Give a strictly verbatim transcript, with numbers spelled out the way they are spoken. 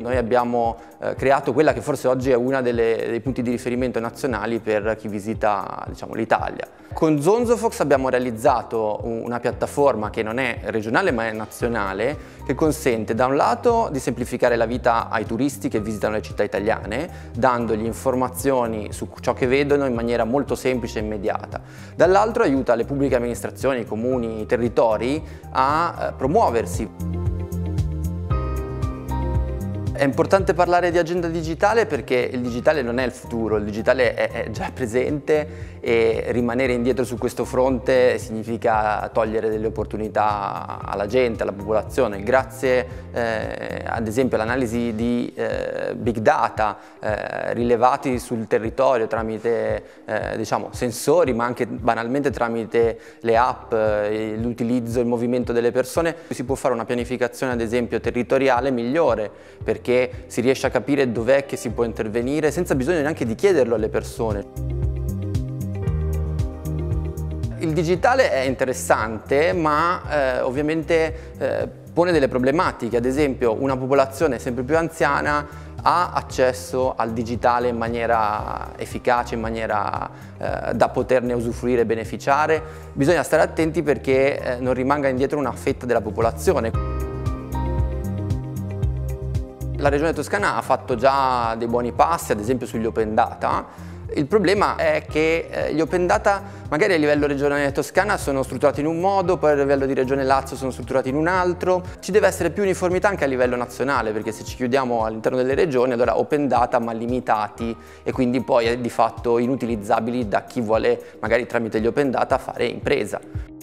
Noi abbiamo eh, creato quella che forse oggi è uno dei punti di riferimento nazionali per chi visita, diciamo, l'Italia. Con Zonzofox abbiamo realizzato una piattaforma che non è regionale ma è nazionale, che consente da un lato di semplificare la vita ai turisti che visitano le città italiane, dandogli informazioni su ciò che vedono in maniera molto semplice e immediata. Dall'altro aiuta le pubbliche amministrazioni, i comuni, i territori a eh, promuoversi. È importante parlare di agenda digitale perché il digitale non è il futuro, il digitale è, è già presente e rimanere indietro su questo fronte significa togliere delle opportunità alla gente, alla popolazione. Grazie eh, ad esempio all'analisi di eh, big data eh, rilevati sul territorio tramite eh, diciamo, sensori, ma anche banalmente tramite le app, eh, l'utilizzo, il movimento delle persone, si può fare una pianificazione ad esempio territoriale migliore, perché perché si riesce a capire dov'è che si può intervenire senza bisogno neanche di chiederlo alle persone. Il digitale è interessante, ma eh, ovviamente eh, pone delle problematiche. Ad esempio, una popolazione sempre più anziana ha accesso al digitale in maniera efficace, in maniera eh, da poterne usufruire e beneficiare. Bisogna stare attenti perché eh, non rimanga indietro una fetta della popolazione. La Regione Toscana ha fatto già dei buoni passi, ad esempio sugli open data. Il problema è che gli open data magari a livello regionale Toscana sono strutturati in un modo, poi a livello di Regione Lazio sono strutturati in un altro. Ci deve essere più uniformità anche a livello nazionale, perché se ci chiudiamo all'interno delle regioni allora open data ma limitati e quindi poi di fatto inutilizzabili da chi vuole magari tramite gli open data fare impresa.